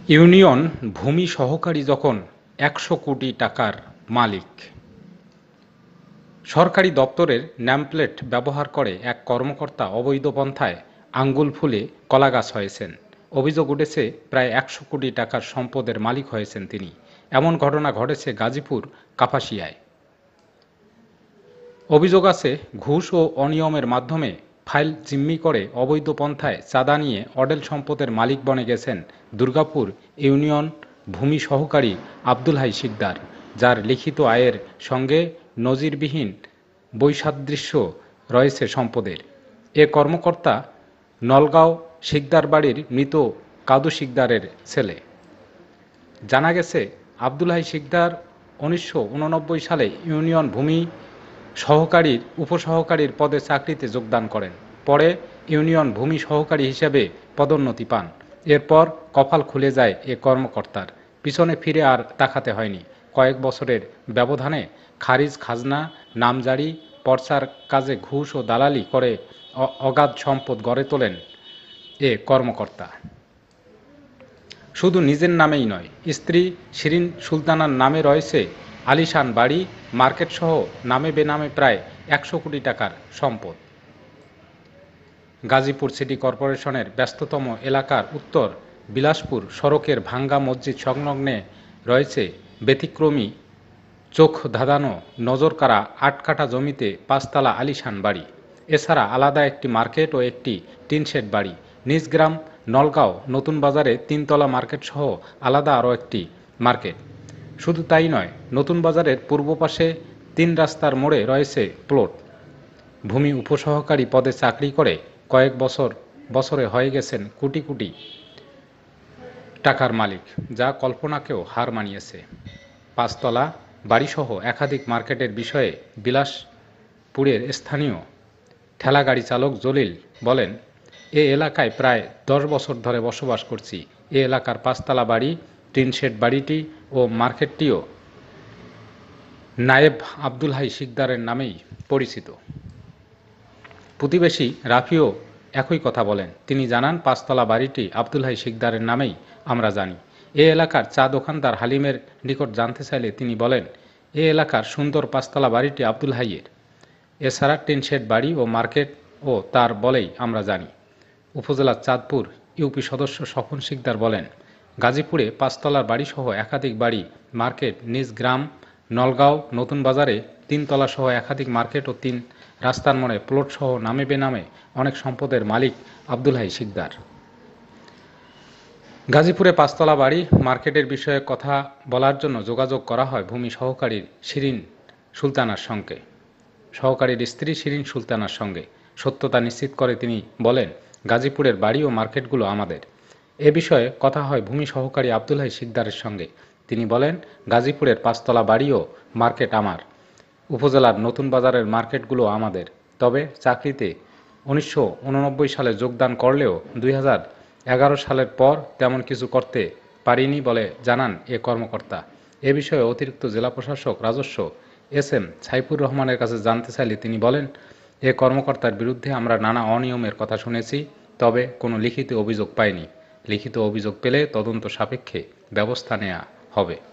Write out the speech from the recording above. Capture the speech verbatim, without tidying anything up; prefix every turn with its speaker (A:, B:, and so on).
A: Union ভূমি সহকারী যখন একশো কোটি টাকার মালিক। সরকারি দপ্তরের নেমপ্লেট ব্যবহার করে এক কর্মকর্তা অবৈধ পন্থায় আঙ্গুল ফুলে কলাগাছ হয়েছেন। অভিযোগ উঠেছে প্রায় একশো কোটি টাকার সম্পদের মালিক হয়েছেন তিনি। এমন ঘটনা ঘটেছে গাজীপুর কাপাসিয়ায়। অভিযোগ আছে, ঘুষ ও অনিয়মের মাধ্যমে ফাইল জিম্মি করে অবৈধ পন্থায় চাঁদা নিয়ে অডেল সম্পদের মালিক বনে গেছেন দুর্গাপুর ইউনিয়ন ভূমি সহকারী আব্দুল হাই শিকদার, যার লিখিত আয়ের সঙ্গে নজিরবিহীন বৈসাদৃশ্য রয়েছে সম্পদের। এ কর্মকর্তা নলগাঁও শিকদার বাড়ির মৃত কাদু শিকদারের ছেলে। জানা গেছে, আব্দুল হাই শিকদার উনিশশো উননব্বই সালে ইউনিয়ন ভূমি সহকারীর উপসহকারীর পদে চাকরিতে যোগদান করেন। পরে ইউনিয়ন ভূমি সহকারী হিসেবে পদোন্নতি পান। এরপর কপাল খুলে যায় এ কর্মকর্তার। পিছনে ফিরে আর তাকাতে হয়নি। কয়েক বছরের ব্যবধানে খারিজ খাজনা, নামজারি, পর্চার কাজে ঘুষ ও দালালি করে অগাধ সম্পদ গড়ে তোলেন এ কর্মকর্তা। শুধু নিজের নামেই নয়, স্ত্রী শিরিন সুলতানার নামে রয়েছে আলিশান বাড়ি, মার্কেটসহ নামে বেনামে প্রায় একশো কোটি টাকার সম্পদ। গাজীপুর সিটি কর্পোরেশনের ব্যস্ততম এলাকার উত্তর বিলাসপুর সড়কের ভাঙ্গা মসজিদ সংলগ্নে রয়েছে ব্যতিক্রমী, চোখ ধাঁধানো, নজরকাড়া আট কাঠা জমিতে পাঁচতলা আলিশান বাড়ি। এছাড়া আলাদা একটি মার্কেট ও একটি টিনশেড বাড়ি। নিজ গ্রাম নলগাঁও নতুন বাজারে তিনতলা মার্কেটসহ আলাদা আরও একটি মার্কেট। শুধু তাই নয়, নতুন বাজারের পূর্ব পাশে তিন রাস্তার মোড়ে রয়েছে প্লট। ভূমি উপসহকারী পদে চাকরি করে কয়েক বছর বছরে হয়ে গেছেন কোটি কোটি টাকার মালিক, যা কল্পনাকেও হার মানিয়েছে। পাঁচতলা বাড়িসহ একাধিক মার্কেটের বিষয়ে বিলাসপুরের স্থানীয় ঠেলাগাড়ি চালক জলিল বলেন, এ এলাকায় প্রায় দশ বছর ধরে বসবাস করছি। এ এলাকার পাঁচতলা বাড়ি, টিনশেড বাড়িটি ও মার্কেটটিও নায়েব আব্দুল হাই শিকদারের নামেই পরিচিত। প্রতিবেশী রাফিও একই কথা বলেন। তিনি জানান, পাঁচতলা বাড়িটি আব্দুল হাই শিকদারের নামেই আমরা জানি। এ এলাকার চা দোকানদার হালিমের নিকট জানতে চাইলে তিনি বলেন, এ এলাকার সুন্দর পাঁচতলা বাড়িটি আব্দুল হাইয়ের। এছাড়া টিনশেড বাড়ি ও মার্কেট ও তার বলেই আমরা জানি। উপজেলার চাঁদপুর ইউপি সদস্য স্বপন শিকদার বলেন, গাজীপুরে পাঁচতলার বাড়িসহ একাধিক বাড়ি, মার্কেট, নিজ গ্রাম নলগাঁও নতুন বাজারে তিনতলা সহ একাধিক মার্কেট ও তিন রাস্তার মোড়ে প্লট সহ নামে বেনামে অনেক সম্পদের মালিক আব্দুল হাই শিকদার। গাজীপুরে পাঁচতলা বাড়ি, মার্কেটের বিষয়ে কথা বলার জন্য যোগাযোগ করা হয় ভূমি সহকারীর শিরিন সুলতানার সঙ্গে সহকারীর স্ত্রী শিরিন সুলতানার সঙ্গে। সত্যতা নিশ্চিত করে তিনি বলেন, গাজীপুরের বাড়ি ও মার্কেটগুলো আমাদের। এ বিষয়ে কথা হয় ভূমি সহকারী আব্দুল হাই শিকদারের সঙ্গে। তিনি বলেন, গাজীপুরের পাঁচতলা বাড়ি ও মার্কেট আমার, উপজেলার নতুন বাজারের মার্কেটগুলো আমাদের। তবে চাকরিতে উনিশশো উননব্বই সালে যোগদান করলেও দুই হাজার এগারো সালের পর তেমন কিছু করতে পারিনি বলে জানান এ কর্মকর্তা। এ বিষয়ে অতিরিক্ত জেলা প্রশাসক রাজস্ব এস এম সাইফুর রহমানের কাছে জানতে চাইলে তিনি বলেন, এ কর্মকর্তার বিরুদ্ধে আমরা নানা অনিয়মের কথা শুনেছি, তবে কোনো লিখিত অভিযোগ পাইনি। লিখিত অভিযোগ পেলে তদন্ত সাপেক্ষে ব্যবস্থা নেওয়া হবে।